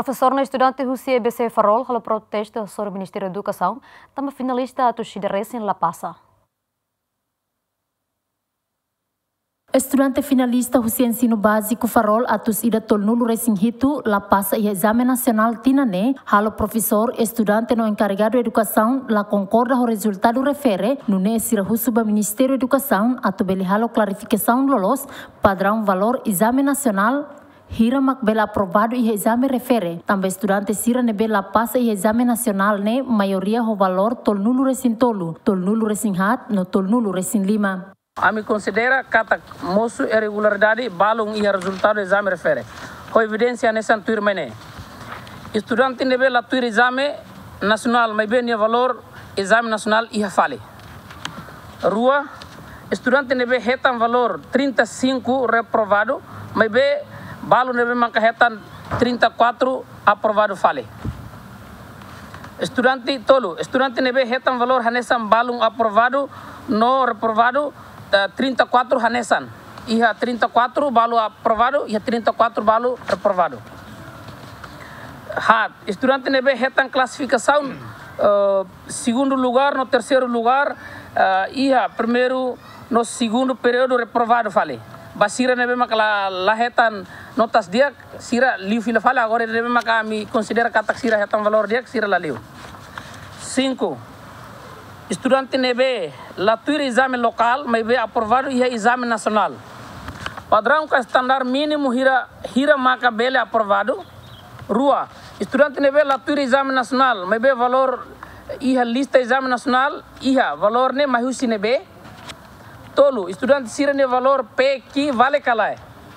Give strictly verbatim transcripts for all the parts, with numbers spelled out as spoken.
Professor na estudante Rússia B C Farol, halo protesto sobre o Ministério da Educação, também finalista a Tushida Racing La Passa. Estudante finalista Rússia Ensino Básico Farol atus ida tolnulo Racing Hitu La Passa e exame nacional tinane, halo professor estudante no encarregado de educação la concorda o resultado refere no ne sira husuba Ministério da Educação atu beli halo clarificação lolos padrão valor exame nacional hira mak bela aprovado e exame refere. Também estudante sira ne bela passa e exame nacional ne maioria o valor tolnulo Racing tolu, tolnulo Racing hat no tolnulo Racing lima. Ami considera kata moço irregularidade balung e resultado do exame refere. Com evidência nessa tuir mene. Estudante nebe la tuir exame nacional, mas bem valor exame nacional e fale. Rua, estudante nebe retan valor trinta e cinco reprovado, mas bem balo nebe manca retan trinta e quatro aprovado fale. Estudante tolo, estudante nebe retan valor hanesan balung aprovado no reprovado trinta e quatro hanesan. Iha trinta e quatro balo aprovado, iha trinta e quatro balo reprovado. Ha, estudante nebe retan classificação uh, segundo lugar, no terceiro lugar, uh, iha primeiro no segundo período reprovado fale. Basira nebe makala lahetan notas dia, sira liu fila fale, agora nebe maka mi considera kata sira hetan valor dia, sira la liu. Cinco. Estudante nebe la tuir exame local, mas be aprovado e exame nacional. Padrão com standar mínimo hira hira maka bele aprovado. Rua, estudante nebe la tuir exame nacional, mas be valor iha lista exame nacional, iha valor ne mahusi nebe. Tolo, estudante sira ne valor P que vale calai.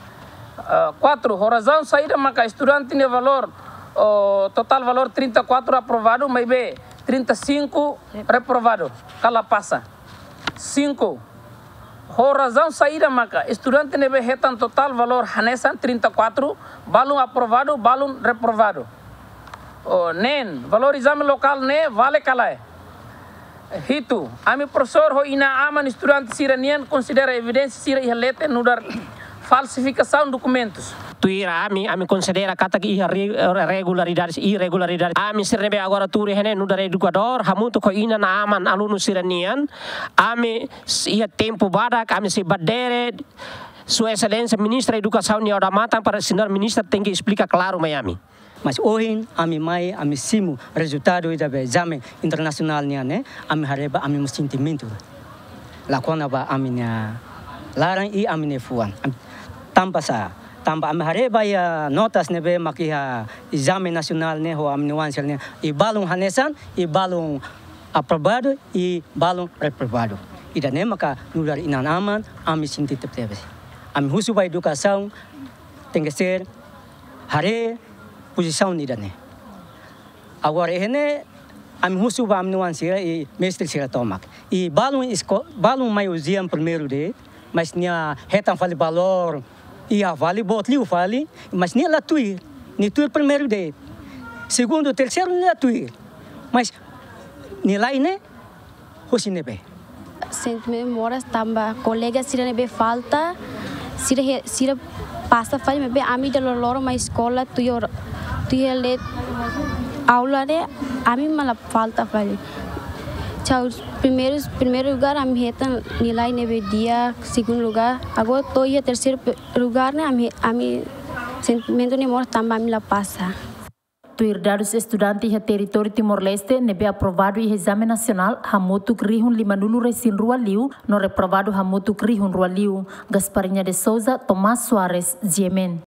Uh, quatro, razão saída maka estudante ne valor uh, total valor trinta e quatro aprovado, mas be trinta e cinco reprovado, cala passa. cinco. Ho razão saída maca, estudante nebe retan total valor hanesan trinta e quatro, balum aprovado, balum reprovado. Oh, nen, valor exame local ne vale calai. Hitu, ami professor ho ina aman estudante siranian considera evidência sira ihalete nudar falsificação documentos. Tuira ami ami considera kata ki irregularidades irregularidades ami sirnebe agora turi hene no dar educador hamuto ko ina na aman aluno siranian ami ia tempo badak ami se badere Sua Excelência Ministra da Educação ni ora matang para senhor ministra tem que explicar claro Miami. Mas hoje ami mai ami simu resultado da exame internacional ni ane ami hareba ami mo sentimento lakona ba ami nya larang i ami ne fuan tanpa sa tanpa ami hareba ya notas nebe makiha exame nacional ne ho ami nuansa ne i balung hanesan i balung aprovado i balung reprovado ida ne maka nudar inan aman ami sinti teptebe ami husu ba educação tem que ser hare posição nida ne agora ene ami husu ba ami nuansa i mestre sira tomak i balung isko balung maiuziam primeiro de mas nia retan fale valor ia vale botliu vale mas nia la tuir ni tuir primeiro de segundo terceiro ni la tuir mas nilai ne hosinebe Sente memoras tamba colega sira nebe falta sira sira passa faz mebe ami de loro ma escola tu yo tu ele aula de ami mala falta faz Tchau, primeiro, primeiro lugar, a minha reta nilai neve dia, segundo lugar, agora tô ia terceiro lugar, né? A minha sentimento nem mora também me la passa. Tuir dados estudantes e território Timor-Leste nebe aprovado e exame nacional hamutu krihun lima nulu resin rua liu, no reprovado hamutu krihun rua liu. Gasparinha de Souza, Tomás Soares, Yemen.